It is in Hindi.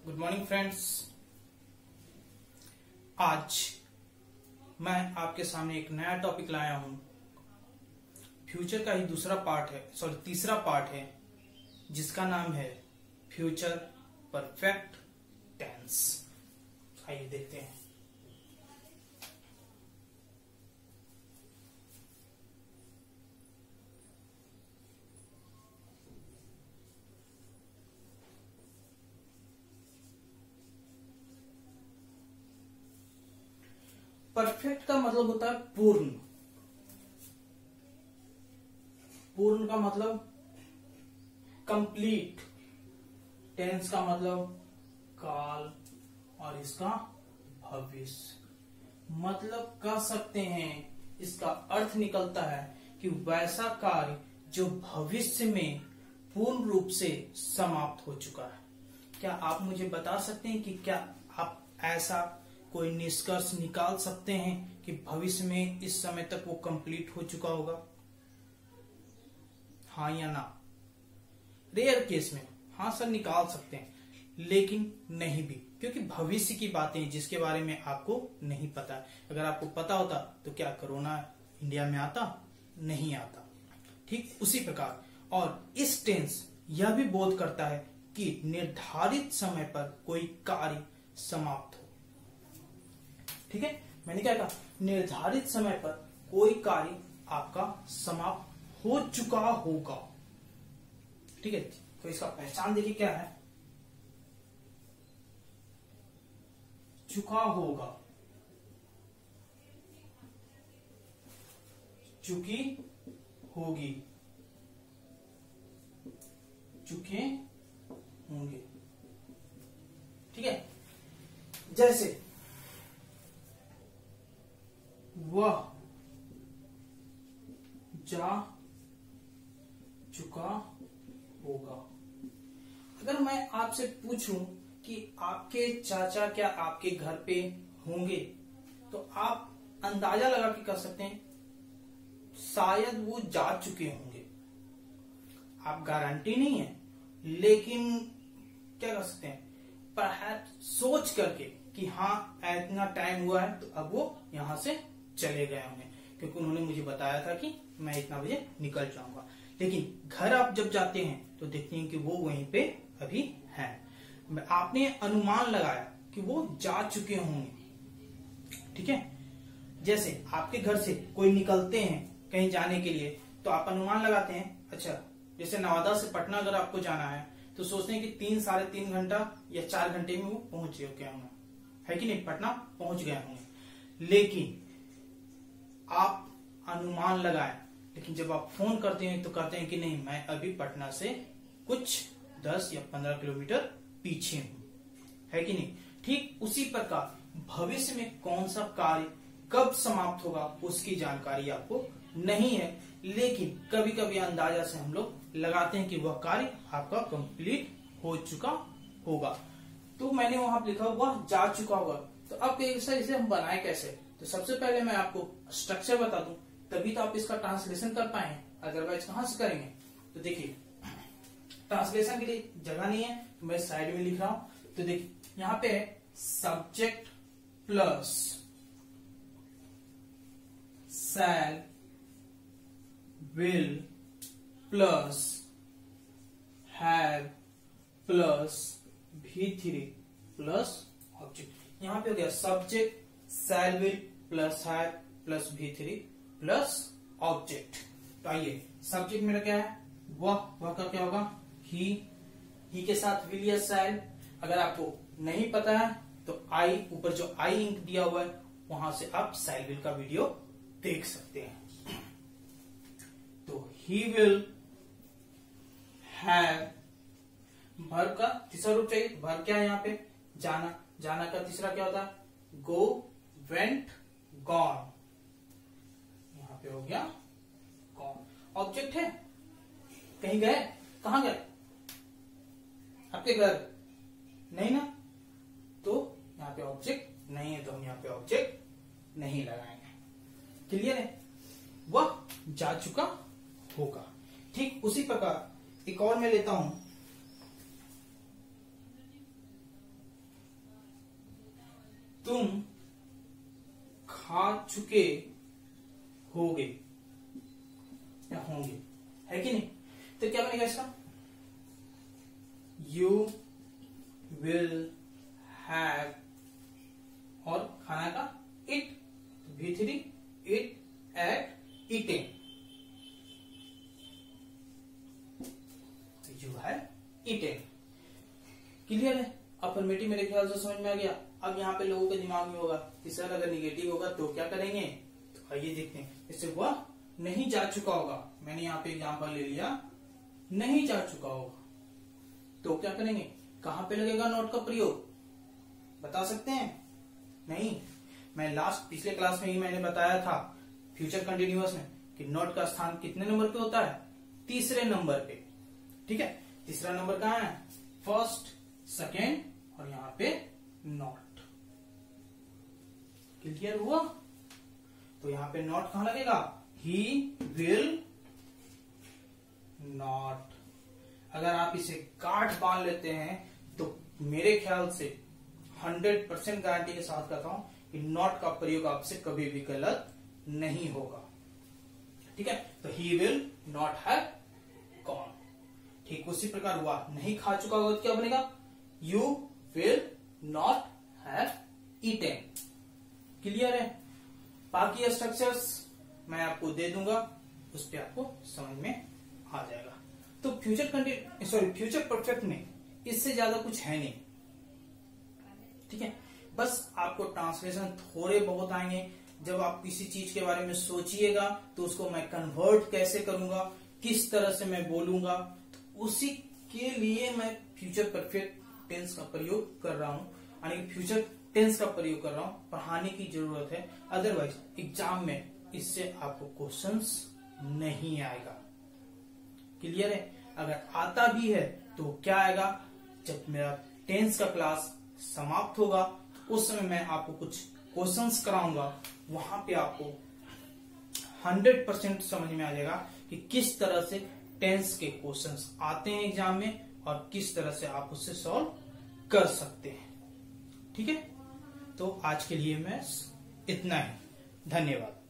Good morning friends. आज मैं आपके सामने एक नया टॉपिक लाया हूं। फ्यूचर का ही तीसरा पार्ट है जिसका नाम है फ्यूचर परफेक्ट टेंस। आइए देखते हैं। परफेक्ट का मतलब होता है पूर्ण। पूर्ण का मतलब कंप्लीट। टेंस का मतलब काल और इसका भविष्य। मतलब कह सकते हैं इसका अर्थ निकलता है कि वैसा कार्य जो भविष्य में पूर्ण रूप से समाप्त हो चुका है। क्या आप मुझे बता सकते हैं कि क्या आप ऐसा कोई निष्कर्ष निकाल सकते हैं कि भविष्य में इस समय तक वो कंप्लीट हो चुका होगा? हाँ या ना? रेयर केस में हाँ सर निकाल सकते हैं, लेकिन नहीं भी, क्योंकि भविष्य की बातें जिसके बारे में आपको नहीं पता है। अगर आपको पता होता तो क्या कोरोना इंडिया में आता? नहीं आता। ठीक उसी प्रकार और इस टेंस यह भी बोध करता है कि निर्धारित समय पर कोई कार्य समाप्त हो। ठीक है, मैंने क्या कहा? निर्धारित समय पर कोई कार्य आपका समाप्त हो चुका होगा। ठीक है, तो इसका पहचान देखिए क्या है। चुका होगा, चुकी होगी, चुके होंगे। ठीक है, जैसे वह जा चुका होगा। अगर मैं आपसे पूछूं कि आपके चाचा क्या आपके घर पे होंगे, तो आप अंदाजा लगा के कर सकते हैं शायद वो जा चुके होंगे। आप गारंटी नहीं है, लेकिन क्या कर सकते हैं, परहैप्स सोच करके कि हाँ इतना टाइम हुआ है तो अब वो यहां से चले गए होंगे, क्योंकि उन्होंने मुझे बताया था कि मैं इतना बजे निकल जाऊंगा। लेकिन घर आप जब जाते हैं तो देखते हैं कि वो वहीं पे अभी हैं। आपने अनुमान लगाया कि वो जा चुके होंगे। ठीक है, जैसे आपके घर से कोई निकलते हैं कहीं जाने के लिए, तो आप अनुमान लगाते हैं। अच्छा, जैसे नवादा से पटना अगर आपको जाना है तो सोचते हैं कि 3-3.5 घंटा या 4 घंटे में वो पहुंच गए होंगे, है कि नहीं? पटना पहुंच गए होंगे। लेकिन आप अनुमान लगाएं, लेकिन जब आप फोन करते हैं तो कहते हैं कि नहीं, मैं अभी पटना से कुछ 10 या 15 किलोमीटर पीछे हूं, है कि नहीं? ठीक उसी प्रकार भविष्य में कौन सा कार्य कब समाप्त होगा उसकी जानकारी आपको नहीं है, लेकिन कभी कभी अंदाजा से हम लोग लगाते हैं कि वह कार्य आपका कंप्लीट हो चुका होगा। तो मैंने वहां पर लिखा हुआ जा चुका होगा। तो अब इसे हम बनाए कैसे? तो सबसे पहले मैं आपको स्ट्रक्चर बता दूं, तभी तो आप इसका ट्रांसलेशन कर पाए, अदरवाइज कहां से करेंगे? तो देखिए, ट्रांसलेशन के लिए जगह नहीं है तो मैं साइड में लिख रहा हूं। तो देखिए यहां पे subject plus shall, will plus have plus V3 plus object. यहां पे हो गया subject, shall, will plus have plus V3 plus object. तो आइए, सब्जेक्ट मेरा क्या है? वह का क्या होगा? ही के साथ विल या शैल। अगर आपको नहीं पता है तो आई, ऊपर जो आई इंक दिया हुआ है वहां से आप शैल विल का वीडियो देख सकते हैं। तो ही विल हैव, वर्ब का तीसरा रूप चाहिए। वर्ब क्या है यहाँ पे? जाना। जाना का तीसरा क्या होता है? Go, went, gone. यहां पे हो गया गॉन। ऑब्जेक्ट है, कहीं गए? कहां गए? आपके घर नहीं ना, तो यहाँ पे ऑब्जेक्ट नहीं है, तो हम यहाँ पे ऑब्जेक्ट नहीं लगाएंगे। क्लियर है? वह जा चुका होगा। ठीक उसी प्रकार एक और मैं लेता हूं, तुम खा चुके होगे या होंगे, है कि नहीं? तो क्या बनेगा इसका? यू विल हैव, और खाना का eat, V3 eat ate eating, you have eating. Clear है? अफर्मेटिव मेरे ख्याल से समझ में आ गया। अब यहाँ पे लोगों के दिमाग में होगा कि सर अगर निगेटिव होगा तो क्या करेंगे? तो आइए देखते हैं। इससे वह नहीं जा चुका होगा, मैंने यहाँ पे एग्जांपल ले लिया, नहीं जा चुका होगा, तो क्या करेंगे? कहां पे लगेगा नॉट का प्रयोग? बता सकते हैं? नहीं, मैं पिछले क्लास में ही मैंने बताया था फ्यूचर कंटिन्यूअस में कि नॉट का स्थान कितने नंबर पे होता है? तीसरे नंबर पे। ठीक है, तीसरा नंबर कहाँ है? फर्स्ट, सेकेंड और यहां पे नॉट। क्लियर हुआ? तो यहां पे नॉट कहां लगेगा? He will not. अगर आप इसे गांठ बांध लेते हैं तो मेरे ख्याल से 100% गारंटी के साथ कहता हूं कि नॉट का प्रयोग आपसे कभी भी गलत नहीं होगा। ठीक है, तो he will not have gone. ठीक उसी प्रकार हुआ, नहीं खा चुका होगा तो क्या बनेगा? You will not have eaten. Clear है? बाकी स्ट्रक्चर्स मैं आपको दे दूंगा, उस पर आपको समझ में आ जाएगा। तो फ्यूचर परफेक्ट में इससे ज्यादा कुछ है नहीं। ठीक है, बस आपको ट्रांसलेशन थोड़े बहुत आएंगे। जब आप किसी चीज के बारे में सोचिएगा तो उसको मैं कन्वर्ट कैसे करूंगा, किस तरह से मैं बोलूंगा, तो उसी के लिए मैं फ्यूचर परफेक्ट टेंस का प्रयोग कर रहा हूं, यानी कि फ्यूचर टेंस का प्रयोग कर रहा हूं। पढ़ाने की जरूरत है, अदरवाइज एग्जाम में इससे आपको क्वेश्चंस नहीं आएगा। क्लियर है? अगर आता भी है तो क्या आएगा? जब मेरा टेंस का क्लास समाप्त होगा उस समय मैं आपको कुछ क्वेश्चंस कराऊंगा, वहां पे आपको 100% समझ में आ जाएगा कि किस तरह से टेंस के क्वेश्चंस आते हैं एग्जाम में और किस तरह से आप उससे सॉल्व कर सकते हैं। ठीक है, तो आज के लिए मैं इतना ही। धन्यवाद।